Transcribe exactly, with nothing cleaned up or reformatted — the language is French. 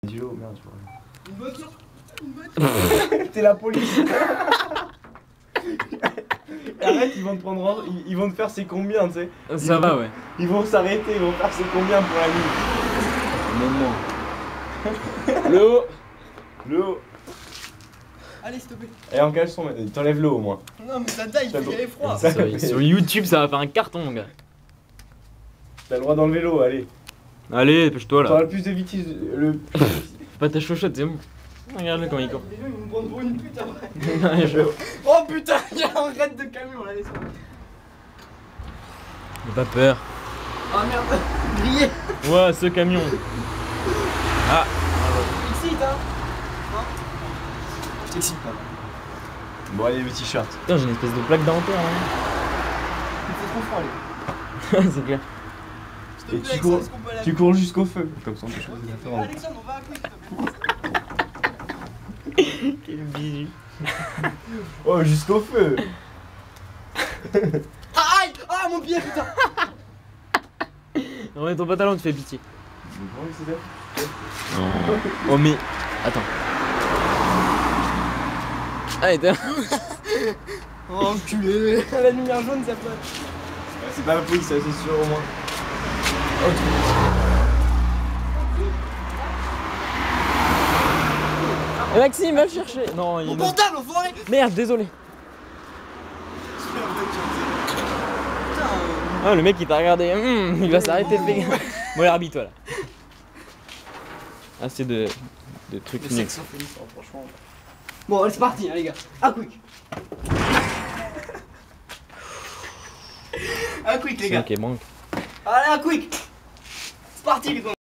Duo, merde, je vois. Une voiture. Une voiture. T'es la police. Arrête, ils vont te prendre en... ils, ils vont te faire c'est combien, tu sais. Ça va, ouais. Ils vont s'arrêter, ils vont faire c'est combien pour la nuit. Moment. Le haut. Le haut. Allez, s'il te plaît. Et en caleçon, t'enlèves le haut au moins. Non, mais ça taille, il fait garer froid. Ça- Sur, sur YouTube, ça va faire un carton, mon gars. T'as le droit d'enlever l'eau, allez. Allez, dépêche-toi T'auras là. le plus de vitesse. Le... Fais pas ta chochotte, c'est bon. Regarde-le comment il court. Les gens, ils vont me prendre pour une pute après. Ouais, je- Oh putain, il y a un raid de camion là, laisse-moi. J'ai pas peur. Ah merde, grillé. Ouais, ce camion. Ah, Excite, hein. Non. Je t'excite pas. Bon, allez, le t-shirt. putain, j'ai une espèce de plaque dentaire là. Il fait trop froid, allez. C'est clair. S'il te Et plaît, tu Alexandre, cours, est-ce qu'on peut aller à tu cours jusqu'au feu. Comme ça, on peut Ok, choisir mais différents. Alexandre, on va à Quick, s'il te plaît. Quel bisou. Oh, jusqu'au feu. Ah, aïe. Ah, mon pied, putain. Remets ton pantalon, tu fais pitié. Comment il s'est fait? Oh, mais. Attends. Allez, t'es. Oh, enculé. La lumière jaune, ça peut. C'est pas la police, ça, c'est sûr au moins. Eh, Maxime, va le chercher. Non, il Mon est. portable, enfoiré. Merde, désolé. Putain, euh, Ah, le mec il t'a regardé. Hum, il va s'arrêter, le mec. Bon, allez, toi là. Assez de, de trucs le nuls. sexe symphonie, ça, franchement. Bon, allez, c'est parti, hein, les gars. À Quick. À Quick, les C'est gars. ok, manque. Allez, à Quick. C'est parti, les gars.